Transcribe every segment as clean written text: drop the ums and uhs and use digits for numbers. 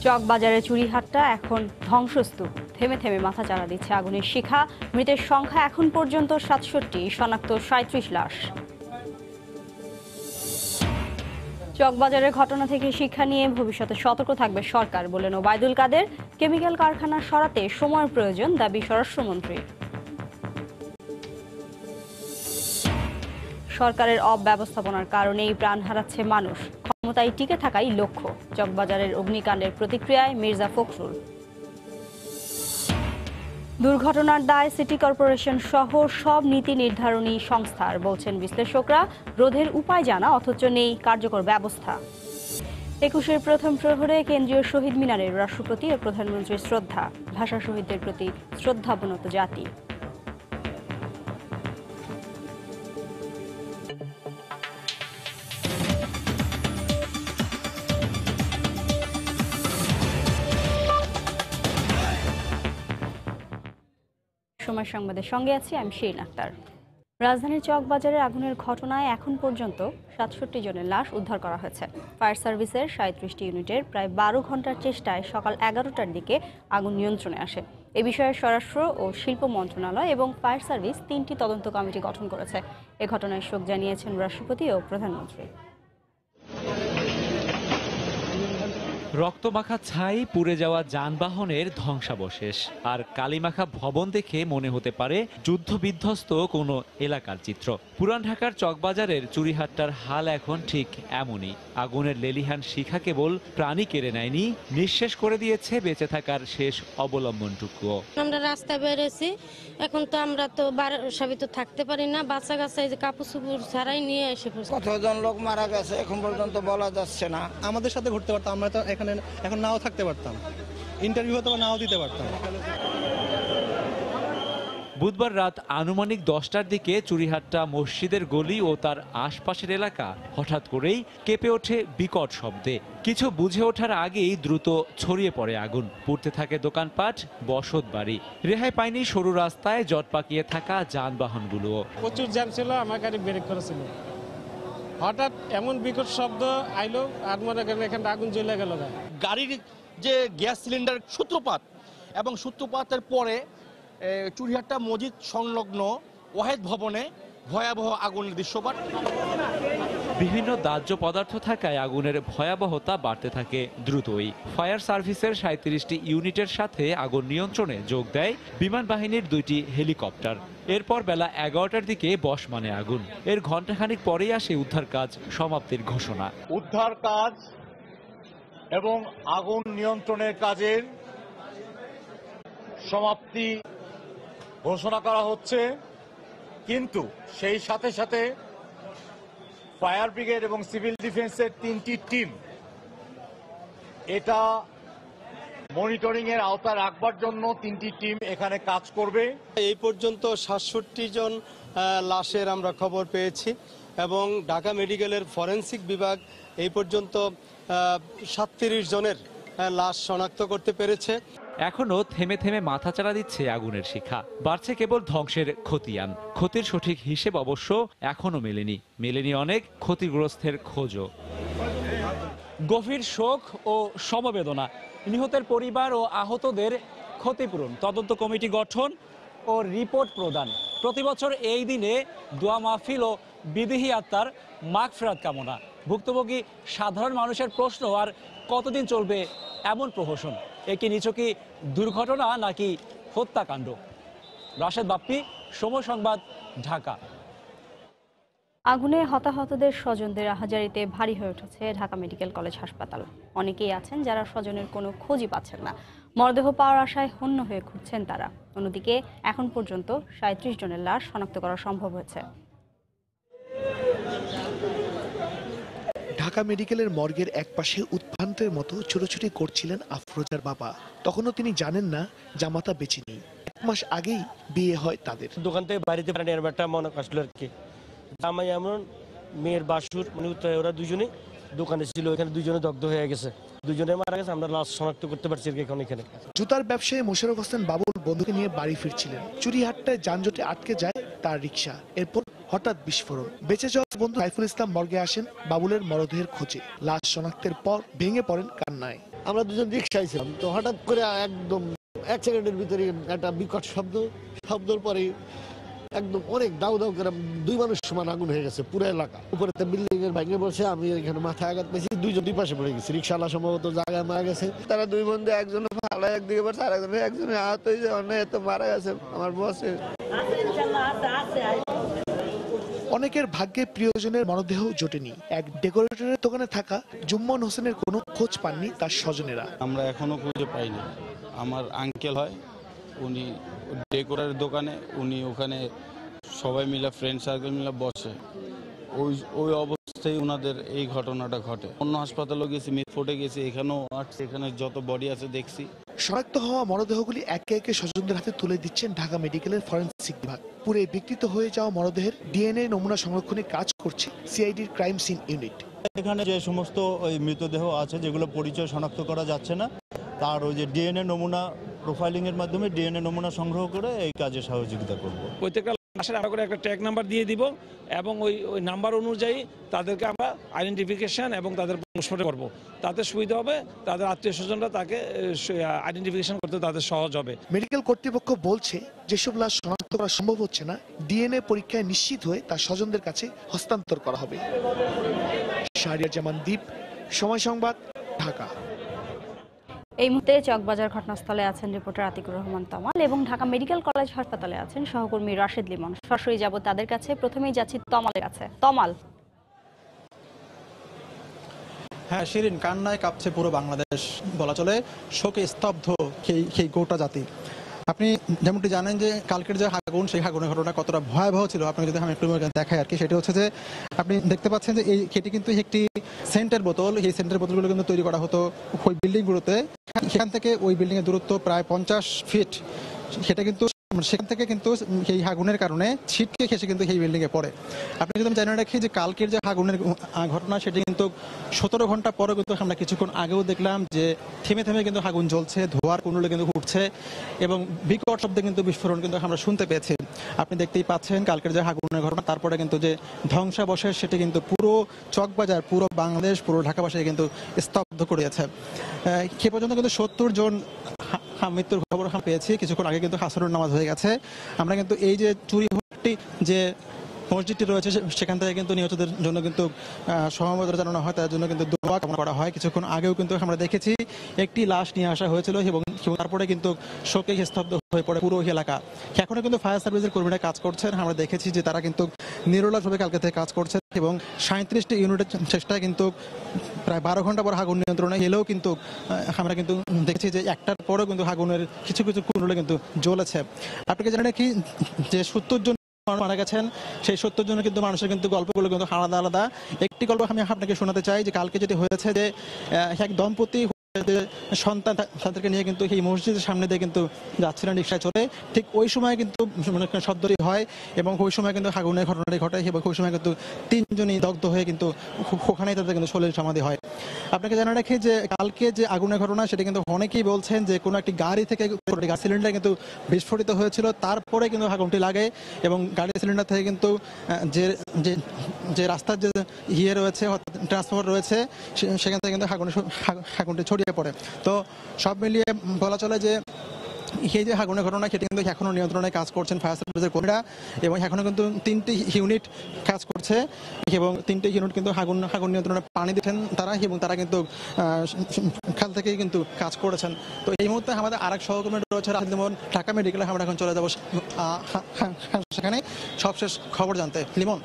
চকবাজারে চুরিহাটটা এখন ধ্বংসস্তূপ। থেমে থেমে মাথা চাড়া দিচ্ছে আগুনের শিখা। মৃতের সংখ্যা এখন পর্যন্ত ৬৭, শনাক্ত ৩৭ লাশ। চকবাজারের ঘটনা থেকে শিক্ষা নিয়ে ভবিষ্যতে সতর্ক থাকবে সরকার বলেন ওবায়দুল কাদের। কেমিক্যাল কারখানা সরাতে সময়ের প্রয়োজন, দাবি স্বরাষ্ট্রমন্ত্রীর। সরকারের অব্যবস্থাপনার কারণেই প্রাণ হারাচ্ছে মানুষ, ক্ষমতায় টিকে থাকাই লক্ষ্য। চকবাজারের অগ্নিকাণ্ডের প্রতিক্রিয়ায় মির্জা ফখরুল। দুর্ঘটনার দায় সিটি কর্পোরেশন সহ সব নীতি নির্ধারণী সংস্থার, বলছেন বিশ্লেষকরা। রোধের উপায় জানা অথচ নেই কার্যকর ব্যবস্থা। ২১-এর প্রথম প্রহরে কেন্দ্রীয় শহীদ মিনারে রাষ্ট্রপতি ও প্রধানমন্ত্রীর শ্রদ্ধা। ভাষা শহীদদের প্রতি শ্রদ্ধাবনত জাতি। সময় সংবাদের সঙ্গে আছি আমি শিরিন আক্তার। রাজধানীর চকবাজারে আগুনের ঘটনায় এখন পর্যন্ত ৬৭ জনের লাশ উদ্ধার করা হয়েছে। ফায়ার সার্ভিসের ৩৭টি ইউনিটের প্রায় ১২ ঘন্টার চেষ্টায় সকাল ১১টার দিকে আগুন নিয়ন্ত্রণে আসে। এ বিষয়ে স্বরাষ্ট্র ও শিল্প মন্ত্রণালয় এবং ফায়ার সার্ভিস ৩টি তদন্ত কমিটি গঠন করেছে। এ ঘটনায় শোক জানিয়েছেন রাষ্ট্রপতি ও প্রধানমন্ত্রী। রক্তমাখা ছাই, পুড়ে যাওয়া যানবাহনের ধ্বংসাবশেষ আর কালিমাখা ভবন দেখে মনে হতে পারে যুদ্ধ বিধ্বস্ত কোনো এলাকার চিত্র। পুরান ঢাকার চকবাজারের চুরিহাট্টার হাল এখন ঠিক এমনই। আগুনের লেলিহান শিখা কেবল প্রাণী কেড়ে নেয়নি, নিঃশেষ করে দিয়েছে বেঁচে থাকার শেষ অবলম্বনটুকুও। আমরা রাস্তায় বেরিয়েছি, এখন তো আমরা তো বাসায় তো থাকতে পারি না। বাচ্চা কাচ্চা এই যে কাপড় চোপড় ছাড়াই নিয়ে এসে পড়ছে। কতজন লোক মারা গেছে এখন পর্যন্ত বলা যাচ্ছে না। আমাদের সাথে ঘুরতে পারতাম, আমরা তো এখন নাও থাকতে পারতাম, ইন্টারভিউ হয়তো নাও দিতে পারতাম। বুধবার রাত আনুমানিক ১০টার দিকে চুরিহাট্টা মসজিদের গলি ও তার আশপাশের এলাকা হঠাৎ করেই কেঁপে ওঠে বিকট শব্দে। কিছু বুঝে ওঠার আগেই দ্রুত ছড়িয়ে পড়ে আগুন। পুড়তে থাকে দোকানপাট, বসত বাড়ি। রেহাই পায়নি সরু রাস্তায় জট পাকিয়ে থাকা যানবাহনগুলোও। প্রচুর জ্যাম ছিল, আমার গাড়ি ব্রেক করেছিল। হঠাৎ এমন বিকট শব্দ আইলো আর মনে করেন এখানে আগুন জ্বলে গেল। গাড়ির যে গ্যাস সিলিন্ডার সূত্রপাত এবং সূত্রপাতের পরে চুরিহাট্টা মসজিদ সংলগ্ন ওয়াহেদ ভবনে ভয়াবহ আগুনের দৃশ্যপাত। বিভিন্ন দাহ্য পদার্থ থাকায় আগুনের ভয়াবহতা বাড়তে থাকে দ্রুতই। ফায়ার সার্ভিসের ৩৭টি ইউনিটের সাথে আগুন নিয়ন্ত্রণে যোগ দেয় বিমান বাহিনীর 2টি হেলিকপ্টার। এরপর বেলা ১১টার দিকে বশমানে আগুন। এর ঘণ্টাখানিক পরেই আসে উদ্ধার কাজ সমাপ্তির ঘোষণা। উদ্ধার কাজ এবং আগুন নিয়ন্ত্রণের কাজের সমাপ্তি ঘোষণা করা হচ্ছে, কিন্তু সেই সাথে সাথে ফায়ার ব্রিগেড এবং সিভিল ডিফেন্সের 3টি টিম এটা মনিটরিং এর আওতায় রাখবার জন্য 3টি টিম এখানে কাজ করবে। এই পর্যন্ত ৬৭ জন লাশের আমরা খবর পেয়েছি এবং ঢাকা মেডিকেলের ফরেনসিক বিভাগ এই পর্যন্ত ৩৭ জনের লাশ শনাক্ত করতে পেরেছে। এখনো থেমে থেমে মাথাচাড়া দিচ্ছে আগুনের শিখা। বাড়ছে কেবল ধ্বংসের খতিয়ান। ক্ষতির সঠিক হিসেব অবশ্য এখনো মেলেনি অনেক ক্ষতিগ্রস্তের খোঁজও। গভীর শোক ও সমবেদনা, নিহতের পরিবার ও আহতদের ক্ষতিপূরণ, তদন্ত কমিটি গঠন ও রিপোর্ট প্রদান। প্রতিবছর এই দিনে দোয়া মাহফিল ও বিদেহী আত্মার মাগফিরাত কামনা। ভুক্তভোগী সাধারণ মানুষের প্রশ্ন, আর কতদিন চলবে এমন প্রহসন? কি নিছকই দুর্ঘটনা নাকি হত্যাকাণ্ড? রাশেদ বাপ্পি, সময় সংবাদ, ঢাকা। আগুনে হতাহতদের স্বজনদের আহাজারিতে ভারী হয়ে উঠেছে ঢাকা মেডিকেল কলেজ হাসপাতাল। অনেকেই আছেন যারা স্বজনের কোনো খোঁজই পাচ্ছেন না। মরদেহ পাওয়ার আশায় হন্য হয়ে ঘুরছেন তারা। অন্যদিকে এখন পর্যন্ত ৩৭ জনের লাশ শনাক্ত করা সম্ভব হয়েছে। ঢাকা মেডিকেলের মর্গের একপাশে উৎপান্তের মতো ছোটাছুটি করছিলেন আফরোজার বাবা। তখনও তিনি জানেন না জামাতা বেঁচে নেই। 1 মাস আগেই বিয়ে হয় তাদের। দোকান থেকে বাড়িতে একটা মনে আসলো আর কি। জামাই এমন, মেয়ের বাসুর, মানে ওরা দুজনে দোকানে ছিল, এখানে দুজনে দগ্ধ হয়ে গেছে, দুজনে মারা গেছে। আমরা লাশ শনাক্ত করতে পারছি এখন এখানে। জুতার ব্যবসায়ী মোশাররফ হোসেন বাবুল বন্ধুকে নিয়ে বাড়ি ফিরছিলেন। চুরিহাট্টায় যানজটে আটকে যায় তার রিক্সা। এরপর হঠাৎ বিস্ফোরণ। বেঁচে যাওয়া বন্ধু সাইফুল ইসলাম মর্গে আসেন বাবুলের মরদেহের খোঁজে। লাশ শনাক্তের পর ভেঙে পড়েন কান্নায়। আমরা দুজন রিক্সায় ছিলাম, তো হঠাৎ করে একদম 1 সেকেন্ডের ভিতরে একটা বিকট শব্দের পরে একদম অনেক দাউ দাউ করে 2 মানুষ সমান আগুন হয়ে গেছে পুরো এলাকা। উপরে বিল্ডিং এর ভেঙে বসে আমি এখানে মাথায় আঘাত পেয়েছি, 2 জন পাশে পড়ে গেছে। রিক্সাওয়ালা সম্ভবত জায়গায় মারা গেছে। তারা 2 বন্ধু, একজন ভালো একদিকে পড়ছে আর একজনে আহত হয়েছে, অনেক তো মারা গেছে আমার বসে। অনেকের ভাগ্যে প্রিয়জনের মরদেহ জোটেনি। এক ডেকোরেটরের দোকানে থাকা জুম্মন হোসেনের কোনো খোঁজ পাননি তার স্বজনেরা। আমরা এখনো খুঁজে পাইনি। আমার আঙ্কেল হয়, উনি ডেকোরেটরের দোকানে, উনি ওখানে সবাই মিলে ফ্রেন্ড সার্কেল মিলে বসে, ওই অবস্থায় ওনাদের এই ঘটনাটা ঘটে। অন্য হাসপাতালেও গেছি, মিটফোর্টে গেছি, এখানেও আসছে, এখানে যত বডি আছে দেখছি। শনাক্ত হওয়া মরদেহগুলি একে একে স্বজনদের হাতে তুলে দিচ্ছেন ঢাকা মেডিকেলের ফরেনসিক বিভাগ। পুরে বিকৃত হয়ে যাওয়া মরদেহের ডিএনএ নমুনা সংরক্ষণে কাজ করছে সিআইডির ক্রাইম সিন ইউনিট। এখানে যে সমস্ত ওই মৃতদেহ আছে যেগুলো পরিচয় শনাক্ত করা যাচ্ছে না, তার ওই যে ডিএনএ নমুনা প্রোফাইলিং এর মাধ্যমে ডিএনএ নমুনা সংগ্রহ করে এই কাজে সহযোগিতা করব। প্রত্যেকটা লাশের আমরা করে একটা ট্যাগ নাম্বার দিয়ে দিব এবং ওই নাম্বার অনুযায়ী তাদেরকে আমরা আইডেন্টিফিকেশন এবং তাদের পোস্টমর্টম করব। তাতে সুবিধা হবে, তাদের আত্মীয় স্বজনরা তাকে আইডেন্টিফিকেশন করতে তাদের সহজ হবে। মেডিকেল কর্তৃপক্ষ বলছে যেসব লাশ শনাক্ত করা সম্ভব হচ্ছে না, ডিএনএ পরীক্ষায় নিশ্চিত হয়ে তার স্বজনদের কাছে হস্তান্তর করা হবে। শাহরিয়ার জামান দ্বীপ, সময় সংবাদ, ঢাকা। এই মুহূর্তে চকবাজার ঘটনাস্থলে আছেন রিপোর্টার আতিকুর রহমান তমাল এবং ঢাকা মেডিকেল কলেজ হাসপাতালে আছেন সহকর্মী রাশেদ লিমন। সরাসরি যাব তাদের কাছে। প্রথমেই যাচ্ছি তমালের কাছে। তমাল। হ্যাঁ শিরিন, কান্নায় কাঁপছে পুরো বাংলাদেশ, বলা চলে শোকে স্তব্ধ সেই গোটা জাতি। আপনি যেমনটি জানেন যে কালকের যে আগুন, সেই আগুনের ঘটনা কতটা ভয়াবহ ছিল, আপনাকে যদি আমি একটু দেখাই আর কি, সেটা হচ্ছে যে আপনি দেখতে পাচ্ছেন যে এটি কিন্তু একটি সেন্টের বোতল। এই সেন্টের বোতলগুলো কিন্তু তৈরি করা হতো ওই বিল্ডিংগুলোতে। সেখান থেকে ওই বিল্ডিংয়ের দূরত্ব প্রায় 50 ফিট। সেটা কিন্তু সেখান থেকে কিন্তু এই আগুনের কারণে ছিটকে খেসে কিন্তু এই বিল্ডিংয়ে পড়ে। আপনি যদি আমি জানিয়ে রাখি যে কালকের যে আগুনের ঘটনা, সেটি কিন্তু 17 ঘন্টা পরে কিন্তু আমরা কিছুক্ষণ আগেও দেখলাম যে থেমে থেমে কিন্তু আগুন জ্বলছে, ধোঁয়ার কুণ্ডলে কিন্তু উঠছে এবং বিকট শব্দে কিন্তু বিস্ফোরণ কিন্তু আমরা শুনতে পেয়েছি। আপনি দেখতেই পাচ্ছেন কালকের যে আগুনের ঘটনা, তারপরে কিন্তু যে ধ্বংসাবশেষ, সেটি কিন্তু পুরো চকবাজার, পুরো বাংলাদেশ, পুরো ঢাকাবাসীকে কিন্তু স্তব্ধ করেছে। সে পর্যন্ত কিন্তু 70 জন মৃত্যুর খবর পেয়েছি। কিছুক্ষণ আগে কিন্তু আসরের নামাজ হয়ে গেছে। আমরা কিন্তু এই যে চুরিহট্টি যে মসজিদটি রয়েছে সেখান থেকে কিন্তু নিহতদের জন্য কিন্তু সমবেদনা জানানো হয়, তার জন্য কিন্তু দোয়া কামনা করা হয়। কিছুক্ষণ আগেও কিন্তু আমরা দেখেছি একটি লাশ নিয়ে আসা হয়েছিল এবং তারপরে কিন্তু শোকে স্তব্ধ হয়ে পড়ে পুরো এলাকা। এখনো কিন্তু ফায়ার সার্ভিসের কর্মীরা কাজ করছেন। আমরা দেখেছি যে তারা কিন্তু নিরলসভাবে কালকে থেকে কাজ করছেন এবং 37টি ইউনিটের চেষ্টায় কিন্তু প্রায় 12 ঘন্টা পর আগুন নিয়ন্ত্রণে এলেও কিন্তু আমরা কিন্তু দেখছি যে একটার পরেও কিন্তু আগুনের কিছু কিছু কুণ্ডলে কিন্তু জ্বলেছে। আপনাকে জানেন কি যে 70 জন মারা গেছেন, সেই 70 জনের কিন্তু মানুষের কিন্তু গল্পগুলো কিন্তু আলাদা আলাদা। একটি গল্প আমি আপনাকে শোনাতে চাই যে কালকে যেটি হয়েছে যে এক দম্পতি সন্তান তাদেরকে নিয়ে কিন্তু এই মসজিদের সামনে দিয়ে কিন্তু যাচ্ছিলেন রিক্সায় চলে। ঠিক ওই সময় কিন্তু শব্দটি হয় এবং ওই সময় কিন্তু আগুনের ঘটনাটি ঘটে এবং ওই সময় কিন্তু 3 জনই দগ্ধ হয়ে কিন্তু ওখানেই তাদের কিন্তু শরীর সমাধি হয়। আপনাকে জানা রাখি যে কালকে যে আগুনের ঘটনা, সেটা কিন্তু অনেকেই বলছেন যে কোনো একটি গাড়ি থেকে গ্যাস সিলিন্ডার কিন্তু বিস্ফোরিত হয়েছিল, তারপরে কিন্তু আগুনটি লাগে এবং গাড়ির সিলিন্ডার থেকে কিন্তু যে রাস্তার যে রয়েছে, ট্রান্সফর্মার রয়েছে, সেখান থেকে কিন্তু আগুনটি ছড়িয়ে পড়ে। তো সব মিলিয়ে বলা চলে যে এই যে আগুনের ঘটনা, সেটি কিন্তু এখনো নিয়ন্ত্রণে কাজ করছেন ফায়ার সার্ভিসের কর্মীরা এবং এখনো কিন্তু 3টি ইউনিট কাজ করছে এবং 3টি ইউনিট কিন্তু আগুন নিয়ন্ত্রণে পানি দিচ্ছেন তারা এবং তারা কিন্তু কাল থেকেই কিন্তু কাজ করেছেন। তো এই মুহূর্তে আমাদের আরেক সহকর্মী রয়েছে রাশেদ লিমন, ঢাকা মেডিকেলে। আমরা এখন চলে যাবো সেখানে সবশেষ খবর জানতে। লিমন।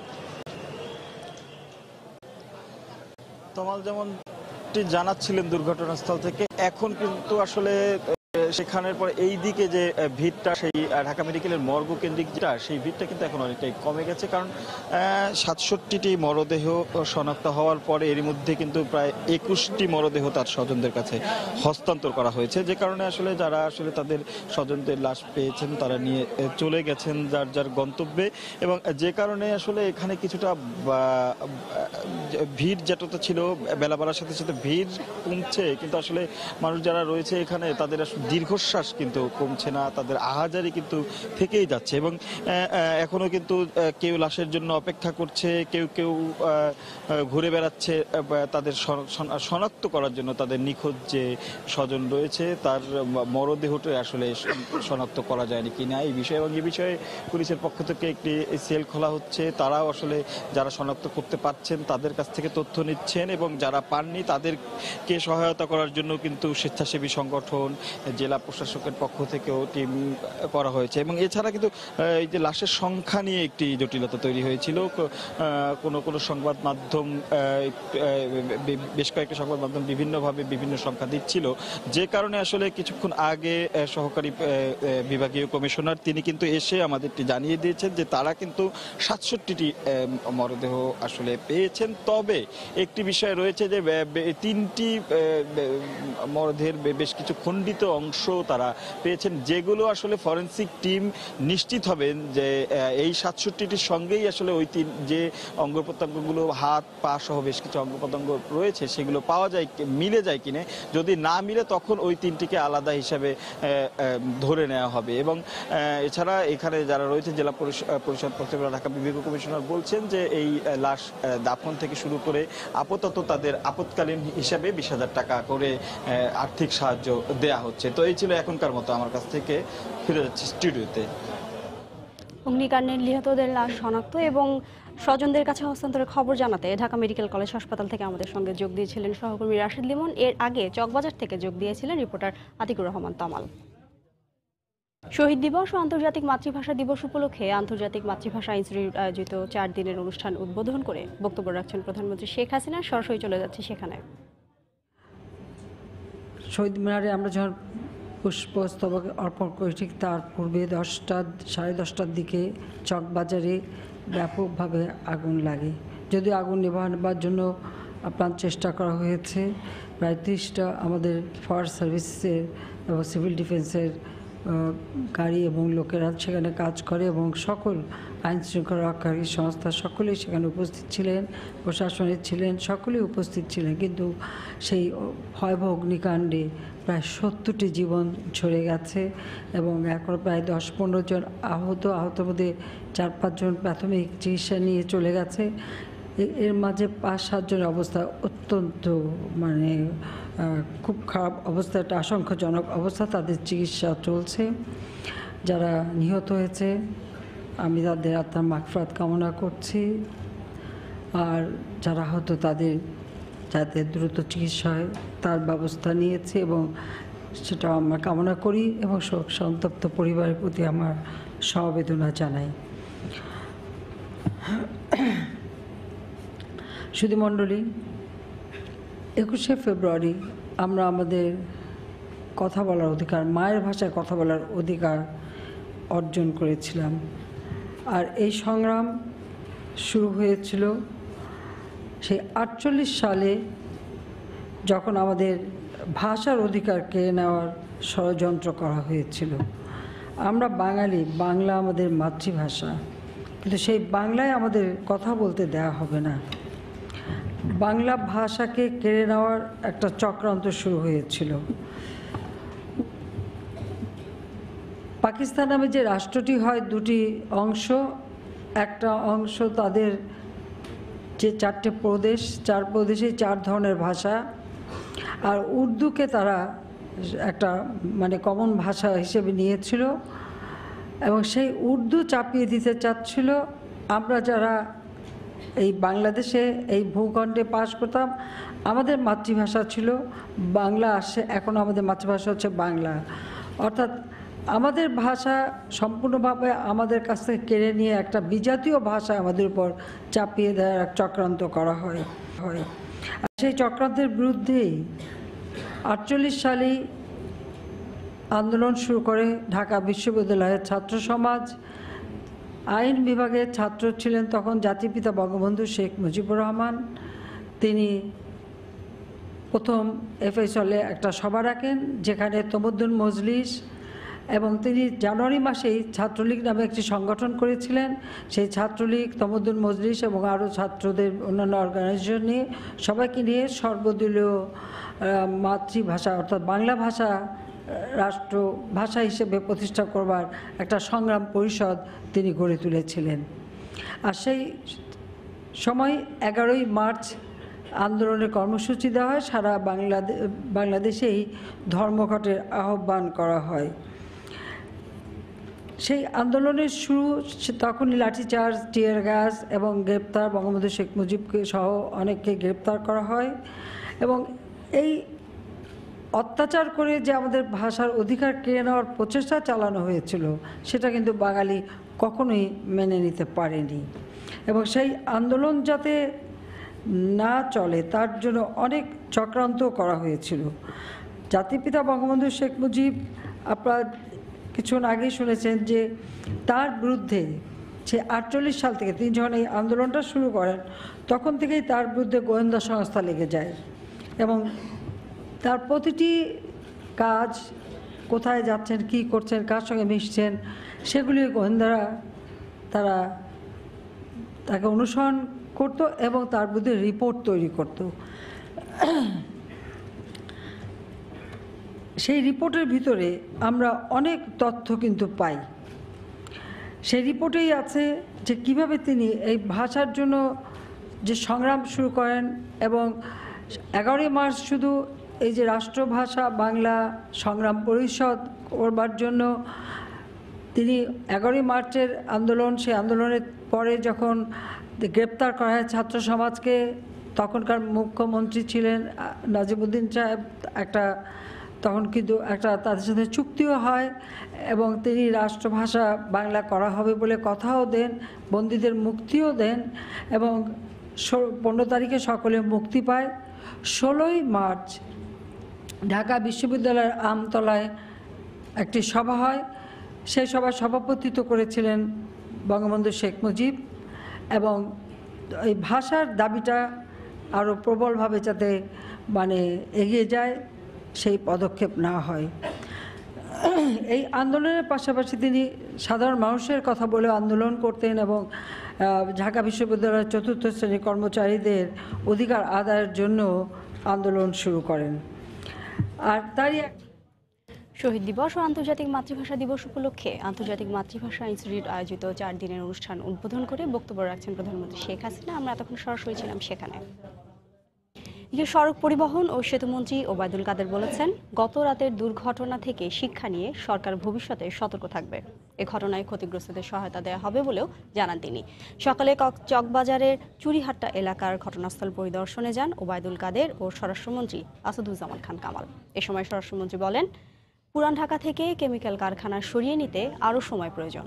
তমাল যেমন জানাচ্ছিলেন দুর্ঘটনাস্থল থেকে, এখন কিন্তু আসলে সেখানের পর এই দিকে যে ভিড়টা, সেই ঢাকা মেডিকেলের মর্গ কেন্দ্রিক যেটা, সেই ভিড়টা কিন্তু এখন অনেকটাই কমে গেছে। কারণ 67টি মরদেহ শনাক্ত হওয়ার পরে এর মধ্যে কিন্তু প্রায় 21টি মরদেহ তার স্বজনদের কাছে হস্তান্তর করা হয়েছে, যে কারণে আসলে যারা আসলে তাদের স্বজনদের লাশ পেয়েছেন তারা নিয়ে চলে গেছেন যার যার গন্তব্যে এবং যে কারণে আসলে এখানে কিছুটা ভিড় যেটা ছিল বেলা বাড়ার সাথে সাথে ভিড় কমছে, কিন্তু আসলে মানুষ যারা রয়েছে এখানে তাদের আসলে দীর্ঘশ্বাস কিন্তু কমছে না, তাদের আহাজারি কিন্তু থেকেই যাচ্ছে এবং এখনো কিন্তু কেউ লাশের জন্য অপেক্ষা করছে, কেউ কেউ ঘুরে বেড়াচ্ছে তাদের শনাক্ত করার জন্য। তাদের নিখোঁজ যে স্বজন রয়েছে তার মরদেহটা আসলে শনাক্ত করা যায়নি কিনা এই বিষয়ে, এবং এই বিষয়ে পুলিশের পক্ষ থেকে একটি সেল খোলা হচ্ছে। তারাও আসলে যারা শনাক্ত করতে পারছেন তাদের কাছ থেকে তথ্য নিচ্ছেন এবং যারা পাননি তাদেরকে সহায়তা করার জন্য কিন্তু স্বেচ্ছাসেবী সংগঠন, জেলা প্রশাসকের পক্ষ থেকেও টিম করা হয়েছে। এবং এছাড়া কিন্তু এই যে লাশের সংখ্যা নিয়ে একটি জটিলতা তৈরি হয়েছিল। কোনো সংবাদ মাধ্যম, বেশ কয়েকটি সংবাদ মাধ্যম বিভিন্নভাবে বিভিন্ন সংখ্যা দিচ্ছিল, যে কারণে আসলে কিছুক্ষণ আগে সহকারী বিভাগীয় কমিশনার তিনি কিন্তু এসে আমাদেরটি জানিয়ে দিয়েছেন যে তারা কিন্তু 67টি মরদেহ আসলে পেয়েছেন। তবে একটি বিষয় রয়েছে যে 3টি মরদেহের বেশ কিছু খণ্ডিত অংশ তারা পেয়েছেন, যেগুলো আসলে ফরেনসিক টিম নিশ্চিত হবেন যে এই 67টির সঙ্গেই আসলে ওই যে অঙ্গ প্রত্যঙ্গগুলো, হাত পা সহ বেশ কিছু অঙ্গ প্রত্যঙ্গ রয়েছে সেগুলো পাওয়া যায়, মিলে যায় কিনা। যদি না মিলে তখন ওই 3টিকে আলাদা হিসাবে ধরে নেওয়া হবে। এবং এছাড়া এখানে যারা রয়েছে জেলা পরিষদ ঢাকা বিভাগীয় কমিশনার বলছেন যে এই লাশ দাফন থেকে শুরু করে আপাতত তাদের আপৎকালীন হিসাবে 20,000 টাকা করে আর্থিক সাহায্য দেয়া হচ্ছে। তো এই ছিল এখনকার মতো, আমার কাছ থেকে ফিরে যাচ্ছি স্টুডিওতে। অগ্নিকাণ্ডের নিহতদের লাশ শনাক্ত এবং স্বজনদের কাছে হস্তান্তরের খবর জানাতে ঢাকা মেডিকেল কলেজ হাসপাতাল থেকে আমাদের সঙ্গে যোগ দিয়েছিলেন সহকর্মী রাশিদ লিমন। এর আগে চকবাজার থেকে যোগ দিয়েছিলেন রিপোর্টার আতিকুর রহমান তামাল। শহীদ দিবস ও আন্তর্জাতিক মাতৃভাষা দিবস উপলক্ষে আন্তর্জাতিক মাতৃভাষা ইনস্টিটিউট আয়োজিত 4 দিনের অনুষ্ঠান উদ্বোধন করে বক্তব্য রাখছেন প্রধানমন্ত্রী শেখ হাসিনা। সরাসরি চলে যাচ্ছে সেখানে। শহীদ মিনারে আমরা যখন পুষ্পস্তবক অর্পণ করি, ঠিক তার পূর্বে 10:30টার দিকে চকবাজারে ব্যাপকভাবে আগুন লাগে। যদিও আগুন নেভানোর জন্য আপ্রাণ চেষ্টা করা হয়েছে, প্রায় 30টা আমাদের ফায়ার সার্ভিসের এবং সিভিল ডিফেন্সের গাড়ি এবং লোকেরা সেখানে কাজ করে এবং সকল আইন শৃঙ্খলা রক্ষাকারী সংস্থা সকলেই সেখানে উপস্থিত ছিলেন, প্রশাসনের ছিলেন, সকলেই উপস্থিত ছিলেন। কিন্তু সেই ভয়াবহ অগ্নিকাণ্ডে প্রায় 70টি জীবন ঝরে গেছে এবং এখন প্রায় 10-15 জন আহতের মধ্যে 4-5 জন প্রাথমিক চিকিৎসা নিয়ে চলে গেছে। এর মাঝে 5-7 জনের অবস্থা অত্যন্ত খুব খারাপ অবস্থা, একটা আশঙ্কাজনক অবস্থা, তাদের চিকিৎসা চলছে। যারা নিহত হয়েছে আমি তাদের আত্মার মাগফিরাত কামনা করছি, আর যারা আহত তাদের যাতে দ্রুত চিকিৎসা হয় তার ব্যবস্থা নিয়েছে এবং সেটা আমরা কামনা করি এবং সন্তপ্ত পরিবারের প্রতি আমার সমবেদনা জানাই। সুধীমণ্ডলী, 21শে ফেব্রুয়ারি আমরা আমাদের কথা বলার অধিকার, মায়ের ভাষায় কথা বলার অধিকার অর্জন করেছিলাম। আর এই সংগ্রাম শুরু হয়েছিল সেই 48 সালে, যখন আমাদের ভাষার অধিকার কেড়ে নেওয়ার ষড়যন্ত্র করা হয়েছিল। আমরা বাঙালি, বাংলা আমাদের মাতৃভাষা, কিন্তু সেই বাংলায় আমাদের কথা বলতে দেওয়া হবে না। বাংলা ভাষাকে কেড়ে নেওয়ার একটা চক্রান্ত শুরু হয়েছিল। পাকিস্তান নামে যে রাষ্ট্রটি হয়, 2টি অংশ, একটা অংশ তাদের যে 4টে প্রদেশ, 4 প্রদেশে 4 ধরনের ভাষা, আর উর্দুকে তারা একটা কমন ভাষা হিসেবে নিয়েছিল এবং সেই উর্দু চাপিয়ে দিতে চাচ্ছিল। আমরা যারা এই বাংলাদেশে এই ভূখণ্ডে বাস করতাম, আমাদের মাতৃভাষা ছিল বাংলা। এখন আমাদের মাতৃভাষা হচ্ছে বাংলা, অর্থাৎ আমাদের ভাষা সম্পূর্ণভাবে আমাদের কাছ থেকে কেড়ে নিয়ে একটা বিজাতীয় ভাষা আমাদের উপর চাপিয়ে দেওয়ার এক চক্রান্ত করা হয়। আর সেই চক্রান্তের বিরুদ্ধেই 48 সালেই আন্দোলন শুরু করে ঢাকা বিশ্ববিদ্যালয়ের ছাত্র সমাজ। আইন বিভাগের ছাত্র ছিলেন তখন জাতিপিতা বঙ্গবন্ধু শেখ মুজিবুর রহমান। তিনি প্রথম এফএস হলে একটা সভা রাখেন, যেখানে তমদ্দুন মজলিস, এবং তিনি জানুয়ারি মাসেই ছাত্রলীগ নামে একটি সংগঠন করেছিলেন। সেই ছাত্রলীগ, তমদ্দুন মজলিস এবং আরও ছাত্রদের অন্যান্য অর্গানাইজেশন নিয়ে, সবাইকে নিয়ে সর্বদলীয় মাতৃভাষা অর্থাৎ বাংলা ভাষা রাষ্ট্রভাষা হিসেবে প্রতিষ্ঠা করবার একটা সংগ্রাম পরিষদ তিনি গড়ে তুলেছিলেন। আর সেই সময় 11ই মার্চ আন্দোলনের কর্মসূচি দেওয়া হয়, সারা বাংলাদেশেই ধর্মঘটের আহ্বান করা হয়। সেই আন্দোলনের শুরু তখনই লাঠিচার্জ, টিয়ার গ্যাস এবং গ্রেপ্তার, বঙ্গবন্ধু শেখ মুজিবকে সহ অনেককে গ্রেপ্তার করা হয় এবং এই অত্যাচার করে যে আমাদের ভাষার অধিকার কেড়ে নেওয়ার প্রচেষ্টা চালানো হয়েছিল সেটা কিন্তু বাঙালি কখনোই মেনে নিতে পারেনি এবং সেই আন্দোলন যাতে না চলে তার জন্য অনেক চক্রান্ত করা হয়েছিল। জাতিপিতা বঙ্গবন্ধু শেখ মুজিব, আপনারা কিছুক্ষণ আগেই শুনেছেন যে তার বিরুদ্ধে সে 48 সাল থেকে তিনি যখন এই আন্দোলনটা শুরু করেন তখন থেকেই তার বিরুদ্ধে গোয়েন্দা সংস্থা লেগে যায় এবং তার প্রতিটি কাজ, কোথায় যাচ্ছেন, কি করছেন, কার সঙ্গে মিশছেন, সেগুলি গোয়েন্দারা তারা তাকে অনুসরণ করত এবং তার বিরুদ্ধে রিপোর্ট তৈরি করত। সেই রিপোর্টের ভিতরে আমরা অনেক তথ্য কিন্তু পাই। সেই রিপোর্টেই আছে যে কিভাবে তিনি এই ভাষার জন্য যে সংগ্রাম শুরু করেন এবং 11ই মার্চ শুধু এই যে রাষ্ট্রভাষা বাংলা সংগ্রাম পরিষদ করবার জন্য তিনি 11ই মার্চের আন্দোলন, সেই আন্দোলনের পরে যখন গ্রেপ্তার করা হয় ছাত্র সমাজকে, তখনকার মুখ্যমন্ত্রী ছিলেন নাজিমুদ্দিন সাহেব, তখন কিন্তু তাদের সাথে চুক্তিও হয় এবং তিনি রাষ্ট্রভাষা বাংলা করা হবে বলে কথাও দেন, বন্দীদের মুক্তিও দেন এবং 15 তারিখে সকলে মুক্তি পায়। 16ই মার্চ ঢাকা বিশ্ববিদ্যালয়ের আমতলায় একটি সভা হয়, সেই সভায় সভাপতিত্ব করেছিলেন বঙ্গবন্ধু শেখ মুজিব এবং এই ভাষার দাবিটা আরও প্রবলভাবে যাতে এগিয়ে যায় সেই পদক্ষেপ নেওয়া হয়। এই আন্দোলনের পাশাপাশি তিনি সাধারণ মানুষের কথা বলে আন্দোলন করতেন এবং ঢাকা বিশ্ববিদ্যালয়ের 4র্থ শ্রেণীর কর্মচারীদের অধিকার আদায়ের জন্য আন্দোলন শুরু করেন। আর তারই শহীদ দিবস ও আন্তর্জাতিক মাতৃভাষা দিবস উপলক্ষে আন্তর্জাতিক মাতৃভাষা ইনস্টিটিউট আয়োজিত 4 দিনের অনুষ্ঠান উদ্বোধন করে বক্তব্য রাখছেন প্রধানমন্ত্রী শেখ হাসিনা। আমরা এতক্ষণ সরাসরি ছিলাম সেখানে। সড়ক পরিবহন ও সেতুমন্ত্রী ওবায়দুল কাদের বলেছেন, গত রাতের দুর্ঘটনা থেকে শিক্ষা নিয়ে সরকার ভবিষ্যতে সতর্ক থাকবে। এ ঘটনায় ক্ষতিগ্রস্তদের সহায়তা দেওয়া হবে বলেও জানান তিনি। সকালে চকবাজারের চুরিহাট্টা এলাকার ঘটনাস্থল পরিদর্শনে যান ওবায়দুল কাদের ও স্বরাষ্ট্রমন্ত্রী আসাদুজ্জামান খান কামাল। এ সময় স্বরাষ্ট্রমন্ত্রী বলেন, পুরান ঢাকা থেকে কেমিক্যাল কারখানা সরিয়ে নিতে আরও সময় প্রয়োজন।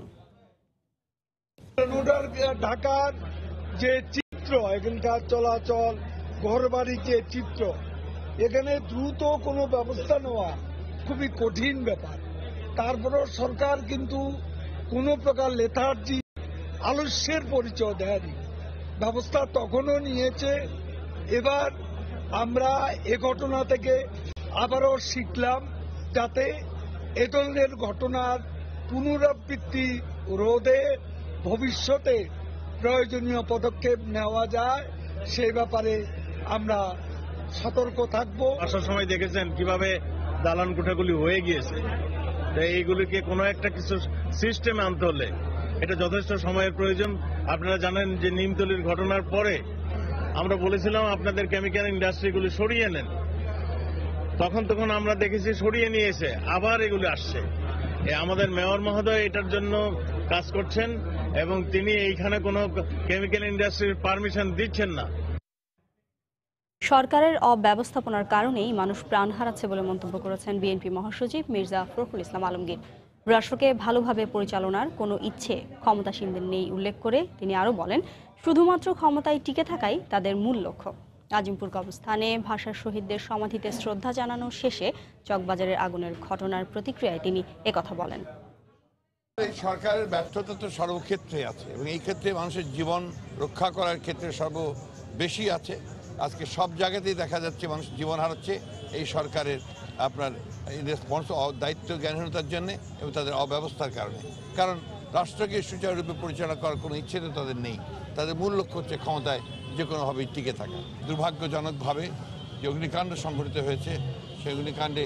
ঢাকার যে চিত্র, এখানকার চলাচল, ঘরবাড়ির যে চিত্র, এখানে দ্রুত কোনো ব্যবস্থা নেওয়া খুবই কঠিন ব্যাপার। তারপরেও সরকার কিন্তু কোনো প্রকার লেথার্জি, আলস্যের পরিচয় দেয়নি, ব্যবস্থা তখনও নিয়েছে। এবার আমরা এ ঘটনা থেকে আবারও শিখলাম যাতে এ ধরনের ঘটনার পুনরাবৃত্তি রোধে ভবিষ্যতে প্রয়োজনীয় পদক্ষেপ নেওয়া যায়, সেই ব্যাপারে আমরা সতর্ক থাকব। আসার সময় দেখেছেন কিভাবে দালান কোঠাগুলি হয়ে গিয়েছে, এইগুলিকে কোনো একটা কিছু সিস্টেমে আনতে হলে এটা যথেষ্ট সময়ের প্রয়োজন। আপনারা জানেন যে নিমতলির ঘটনার পরে আমরা বলেছিলাম আপনাদের কেমিক্যাল ইন্ডাস্ট্রিগুলি সরিয়ে নেন, তখন আমরা দেখেছি সরিয়ে নিয়েছে, আবার এগুলি আসছে। আমাদের মেয়র মহোদয় এটার জন্য কাজ করছেন এবং তিনি এইখানে কোনো কেমিক্যাল ইন্ডাস্ট্রির পারমিশন দিচ্ছেন না। সরকারের অব্যবস্থাপনার কারণেই মানুষ প্রাণ হারাচ্ছে বলে মন্তব্য করেছেন বিএনপি মহাসচিব মির্জা ফখরুল ইসলাম আলমগীর। রাষ্ট্রকে ভালোভাবে পরিচালনার কোনো ইচ্ছে ক্ষমতাসীনদের নেই উল্লেখ করে তিনি আরও বলেন, শুধুমাত্র ক্ষমতায় টিকে থাকাই তাদের মূল লক্ষ্য। আজিমপুর কবরস্থানে ভাষার শহীদদের সমাধিতে শ্রদ্ধা জানানো শেষে চকবাজারের আগুনের ঘটনার প্রতিক্রিয়ায় তিনি একথা বলেন। এই সরকারের ব্যর্থতা তো সর্বক্ষেত্রে আছে এবং এই ক্ষেত্রে মানুষের জীবন রক্ষা করার ক্ষেত্রে সর্ববেশি আছে। আজকে সব জায়গাতেই দেখা যাচ্ছে মানুষ জীবন হারাচ্ছে এই সরকারের দায়িত্ব জ্ঞানহীনতার জন্য এবং তাদের অব্যবস্থার কারণে। কারণ রাষ্ট্রকে সুচারুরূপে পরিচালনা করার কোনো ইচ্ছে তো তাদের নেই। তাদের মূল লক্ষ্য হচ্ছে ক্ষমতায় যে কোনোভাবেই টিকে থাকা। দুর্ভাগ্যজনকভাবে যে অগ্নিকাণ্ড সংঘটিত হয়েছে সেই অগ্নিকাণ্ডে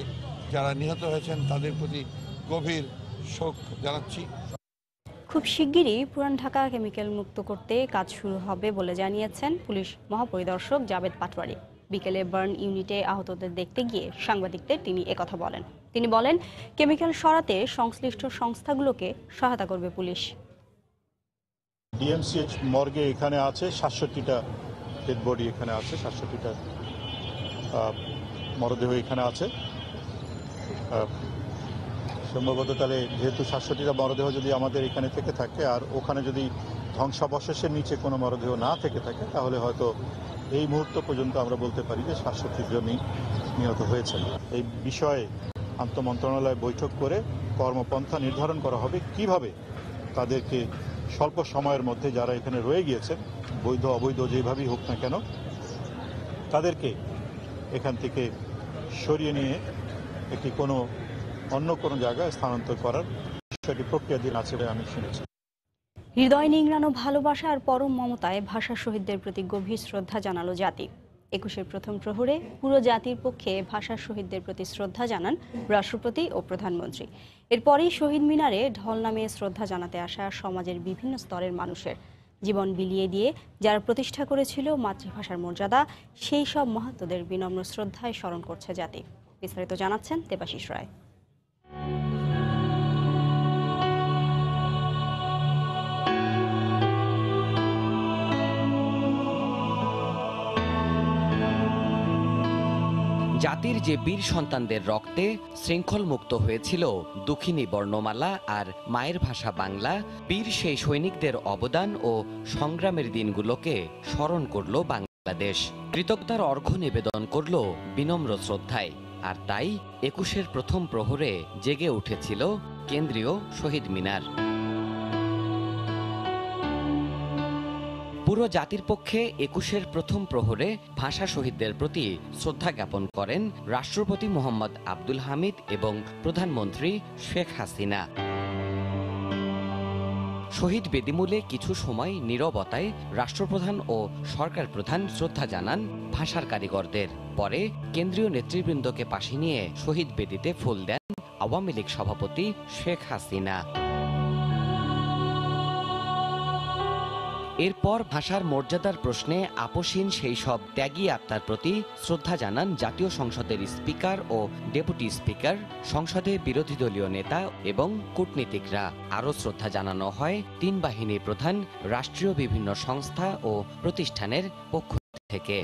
যারা নিহত হয়েছেন তাদের প্রতি গভীর শোক জানাচ্ছি। খুব শিগগিরই পুরান ঢাকা কেমিক্যাল মুক্ত করতে কাজ শুরু হবে বলে জানিয়েছেন পুলিশ মহাপরিদর্শক জাবেদ পাটোয়ারি। বিকেলে বার্ন ইউনিটে আহতদের দেখতে গিয়ে সাংবাদিকদের তিনি একথা বলেন। তিনি বলেন, কেমিক্যাল সরাতে সংশ্লিষ্ট সংস্থাগুলোকে সহায়তা করবে পুলিশ। ডিএমসিএইচ মর্গে এখানে আছে ৬৭টা ডেড বডি, এখানে আছে ৬৭টা মরদেহ এখানে আছে। সম্ভবত তাহলে যেহেতু ৬৭টা মরদেহ যদি আমাদের এখানে থেকে থাকে আর ওখানে যদি ধ্বংসাবশেষের নিচে কোনো মরদেহ না থেকে থাকে, তাহলে হয়তো এই মুহূর্ত পর্যন্ত আমরা বলতে পারি যে ৬৭ জনই নিহত হয়েছেন। এই বিষয়ে আন্তঃমন্ত্রণালয় বৈঠক করে কর্মপন্থা নির্ধারণ করা হবে কিভাবে তাদেরকে স্বল্প সময়ের মধ্যে যারা এখানে রয়ে গিয়েছেন, বৈধ অবৈধ যেভাবেই হোক না কেন, তাদেরকে এখান থেকে সরিয়ে নিয়ে একটি অন্য কোনো জায়গায় স্থানান্তর করার বিষয়টি প্রক্রিয়াধীন আছে বলে আমি শুনেছি। হৃদয় নিংড়ানো ভালোবাসা আর পরম মমতায় ভাষা শহীদদের প্রতি গভীর শ্রদ্ধা জানালো জাতি। ২১-এর প্রথম প্রহরে পুরো জাতির পক্ষে ভাষা শহীদদের প্রতি শ্রদ্ধা জানান রাষ্ট্রপতি ও প্রধানমন্ত্রী। এরপরই শহীদ মিনারে ঢল নামিয়ে শ্রদ্ধা জানাতে আসা সমাজের বিভিন্ন স্তরের মানুষের জীবন বিলিয়ে দিয়ে যারা প্রতিষ্ঠা করেছিল মাতৃভাষার মর্যাদা, সেই সব মহাত্মদের বিনম্র শ্রদ্ধায় স্মরণ করছে জাতি। বিস্তারিত জানাচ্ছেন দেবাশিস রায়। জাতির যে বীর সন্তানদের রক্তে শৃঙ্খল মুক্ত হয়েছিল দুঃখিনী বর্ণমালা আর মায়ের ভাষা বাংলা, বীর সেই সৈনিকদের অবদান ও সংগ্রামের দিনগুলোকে স্মরণ করল বাংলাদেশ। কৃতজ্ঞতার অর্ঘ্য নিবেদন করল বিনম্র শ্রদ্ধায়। আর তাই ২১-এর প্রথম প্রহরে জেগে উঠেছিল কেন্দ্রীয় শহীদ মিনার। পুরো জাতির পক্ষে ২১-এর প্রথম প্রহরে ভাষা শহীদদের প্রতি শ্রদ্ধা জ্ঞাপন করেন রাষ্ট্রপতি মোহাম্মদ আব্দুল হামিদ এবং প্রধানমন্ত্রী শেখ হাসিনা। শহীদ বেদিমূলে কিছু সময় নীরবতায় রাষ্ট্রপ্রধান ও সরকার প্রধান শ্রদ্ধা জানান ভাষার কারিগরদের। পরে কেন্দ্রীয় নেতৃবৃন্দকে পাশে নিয়ে শহীদ বেদিতে ফুল দেন আওয়ামী লীগ সভাপতি শেখ হাসিনা। এরপর ভাষার মর্যাদার প্রশ্নে আপোষহীন সেই সব ত্যাগী আত্মার প্রতি শ্রদ্ধা জানান জাতীয় সংসদের স্পিকার ও ডেপুটি স্পিকার, সংসদে বিরোধী দলীয় নেতা এবং কূটনীতিকরা। আরও শ্রদ্ধা জানানো হয় ৩ বাহিনী প্রধান, রাষ্ট্রীয় বিভিন্ন সংস্থা ও প্রতিষ্ঠানের পক্ষ থেকে।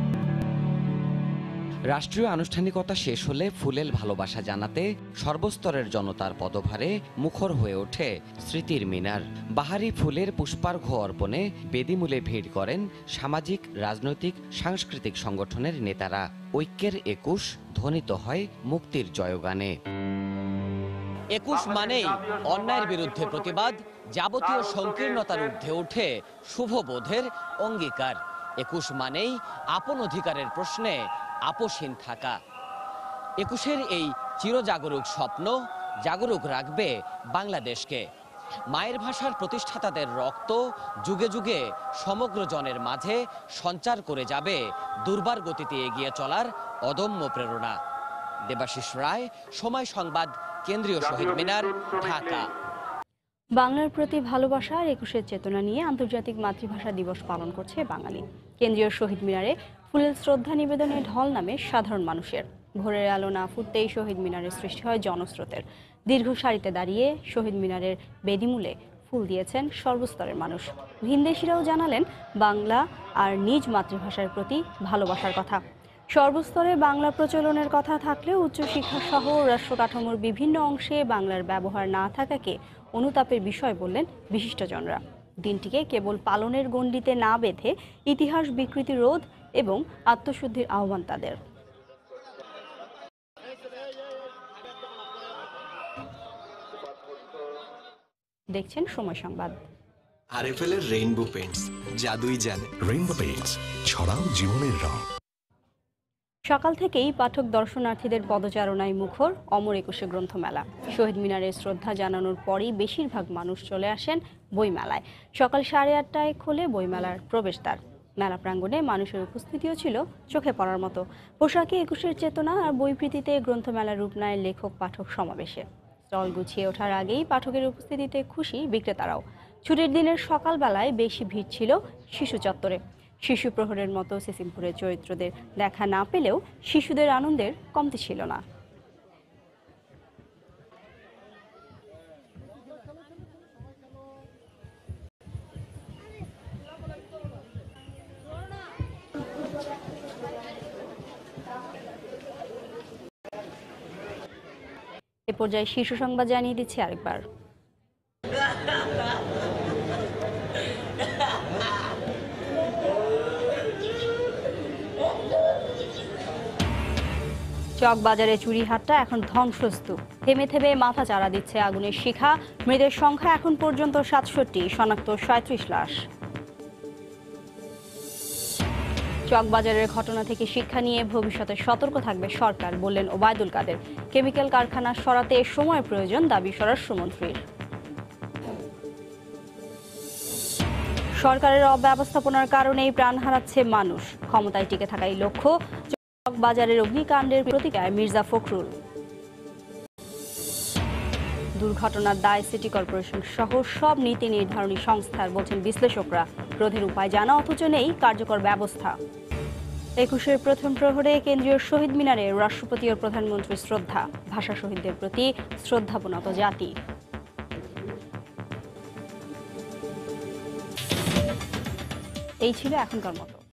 রাষ্ট্রীয় আনুষ্ঠানিকতা শেষ হলে ফুলেল ভালোবাসা জানাতে সর্বস্তরের জনতার পদভারে মুখর হয়ে ওঠে স্মৃতির মিনার। বাহারি ফুলের পুষ্পার্ঘ্য অর্পণে বেদিমূলে ভিড় করেন সামাজিক, রাজনৈতিক, সাংস্কৃতিক সংগঠনের নেতারা। ঐক্যের ২১ ধ্বনিত হয় মুক্তির জয়গানে। ২১ মানেই অন্যায়ের বিরুদ্ধে প্রতিবাদ, যাবতীয় সংকীর্ণতার ঊর্ধ্বে ওঠে শুভবোধের অঙ্গীকার। ২১ মানেই আপন অধিকারের প্রশ্নে আপোষহীন থাকা। ২১-এর এই চিরজাগরুক স্বপ্ন জাগরুক রাখবে বাংলাদেশকে। মায়ের ভাষার প্রতিষ্ঠাতাদের রক্ত যুগে যুগে সমগ্র জনের মাঝে সঞ্চার করে যাবে দুর্বার গতিতে এগিয়ে চলার অদম্য প্রেরণা। দেবাশিস রায়, সময় সংবাদ, কেন্দ্রীয় শহীদ মিনার, ঢাকা। বাংলার প্রতি ভালোবাসা আর ২১-এর চেতনা নিয়ে আন্তর্জাতিক মাতৃভাষা দিবস পালন করছে বাঙালি। কেন্দ্রীয় শহীদ মিনারে ফুলের শ্রদ্ধা নিবেদনে ঢল নামে সাধারণ মানুষের। ভোরের আলো না ফুটতেই শহীদ মিনারের সৃষ্টি হয় জনস্রোতের। দীর্ঘ সারিতে দাঁড়িয়ে শহীদ মিনারের বেদিমূলে ফুল দিয়েছেন সর্বস্তরের মানুষ। ভিনদেশিরাও জানালেন বাংলা আর নিজ মাতৃভাষার প্রতি ভালোবাসার কথা। সর্বস্তরে বাংলা প্রচলনের কথা থাকলেও উচ্চশিক্ষা সহ রাষ্ট্র কাঠামোর বিভিন্ন অংশে বাংলার ব্যবহার না থাকাকে অনুতাপের বিষয় বললেন বিশিষ্টজনরা। দিনটিকে কেবল পালনের গণ্ডিতে না বেঁধে ইতিহাস বিকৃতি রোধ এবং আত্মশুদ্ধির আহ্বান তাদের। দেখছেন সময় সংবাদ। আরএফএল এর রেইনবো পেইন্টস, জাদুই জানে। রেইনবো পেইন্টস, ছড়াও জীবনের রং। সকাল থেকেই পাঠক দর্শনার্থীদের পদচারণায় মুখর অমর ২১ গ্রন্থমেলা। শহীদ মিনারে শ্রদ্ধা জানানোর পরই বেশিরভাগ মানুষ চলে আসেন বইমেলায়। সকাল ৮:৩০টায় খোলে বইমেলার প্রবেশদ্বার। মেলা প্রাঙ্গণে মানুষের উপস্থিতিও ছিল চোখে পড়ার মতো। পোশাকে ২১-এর চেতনা আর বইপ্রীতিতে গ্রন্থমেলার রূপ নেয় লেখক পাঠক সমাবেশে। স্টল গুছিয়ে ওঠার আগেই পাঠকের উপস্থিতিতে খুশি বিক্রেতারাও। ছুটির দিনের সকালবেলায় বেশি ভিড় ছিল শিশু চত্বরে। শিশু প্রহরের মতো সিসিমপুরের চরিত্রদের দেখা না পেলেও শিশুদের আনন্দের কমতি ছিল না। এ পর্যায়ে শীর্ষ সংবাদ জানিয়ে দিচ্ছি আরেকবার। চকবাজারে চুরিহাটটা এখন ধ্বংসস্তূপ। থেমে থেমে মাথা চাড়া দিচ্ছে আগুনের শিখা। মৃতের সংখ্যা এখন পর্যন্ত ৬৭, শনাক্ত ৩৭ লাশ। চকবাজারের ঘটনা থেকে শিক্ষা নিয়ে ভবিষ্যতে সতর্ক থাকবে সরকার, বললেন ওবায়দুল কাদের। কেমিক্যাল কারখানা সরাতে সময় প্রয়োজন, দাবি স্বরাষ্ট্রমন্ত্রীর। সরকারের অব্যবস্থাপনার কারণেই প্রাণ হারাচ্ছে মানুষ, ক্ষমতায় টিকে থাকাই লক্ষ্য। চকবাজারের অগ্নিকাণ্ডের প্রতিক্রিয়ায় মির্জা ফখরুল। দুর্ঘটনার দায় সিটি কর্পোরেশন সহ সব নীতি নির্ধারণী সংস্থার, বলছেন বিশ্লেষকরা। রোধের উপায় জানা অথচ নেই কার্যকর ব্যবস্থা। ২১-এর প্রথম প্রহরে কেন্দ্রীয় শহীদ মিনারে রাষ্ট্রপতি ও প্রধানমন্ত্রীর শ্রদ্ধা। ভাষা শহীদদের প্রতি শ্রদ্ধাবনত জাতি। এই ছিল এখনকার মতো।